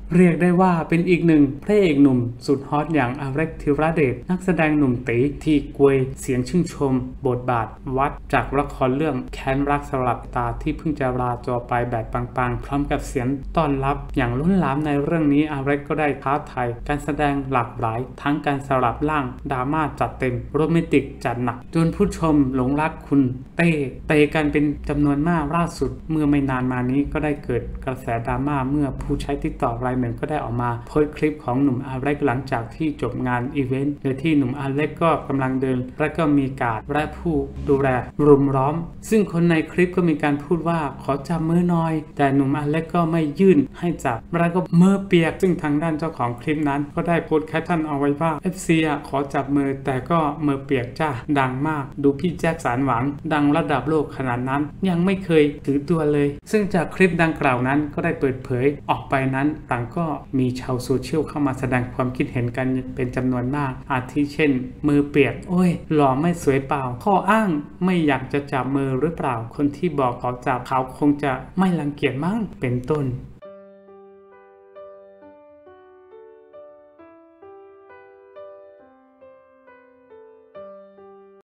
เรียกได้ว่าเป็นอีกหนึ่งพระเอกหนุ่มสุดฮอตอย่างอเล็กธีรเดชนักแสดงหนุ่มตีที่กวยเสียงชื่นชมบทบาทวัดจากละครเรื่องแค้นรักสลับตาที่เพิ่งจะลาจอไปแบบปังๆพร้อมกับเสียงต้อนรับอย่างล้นหลามในเรื่องนี้อเล็กก็ได้ท้าทายการแสดงหลากหลายทั้งการสลับร่างดราม่าจัดเต็มโรแมนติกจัดหนักจนผู้ชมหลงรักคุณเต้กันเป็นจำนวนมากล่าสุดเมื่อไม่นานมานี้ก็ได้เกิดกระแสดราม่าเมื่อผู้ใช้TikTokรายหนึ่งก็ได้ออกมาโพสต์คลิปของหนุ่มอเล็กหลังจากที่จบงานอีเวนต์โดยที่หนุ่มอเล็กก็กำลังเดินและก็มีการ์ดและผู้ดูแลรุมล้อมซึ่งคนในคลิปก็มีการพูดว่าขอจับมือหน่อยแต่หนุ่มอเล็กก็ไม่ยื่นให้จับแล้วก็มือเปียกซึ่งทางด้านเจ้าของคลิปนั้นก็ได้โพสต์แคปชั่นเอาไว้ว่า FC ขอจับมือแต่ก็มือเปียกจ้าดังมากดูพี่แจ็คสันหวังดังระดับโลกขนาดนั้นยังไม่เคยถือตัวเลยซึ่งจากคลิปดังกล่าวนั้นก็ได้เปิดเผยออกไปนั้นต่างก็มีชาวโซเชียลเข้ามาแสดงความคิดเห็นกันเป็นจำนวนมากอาทิเช่นมือเปียกโอ้ยหล่อไม่สวยเปล่าข้ออ้างไม่อยากจะจับมือหรือเปล่าคนที่บอกขอจับเขาคงจะไม่รังเกียจมั้งเป็นต้น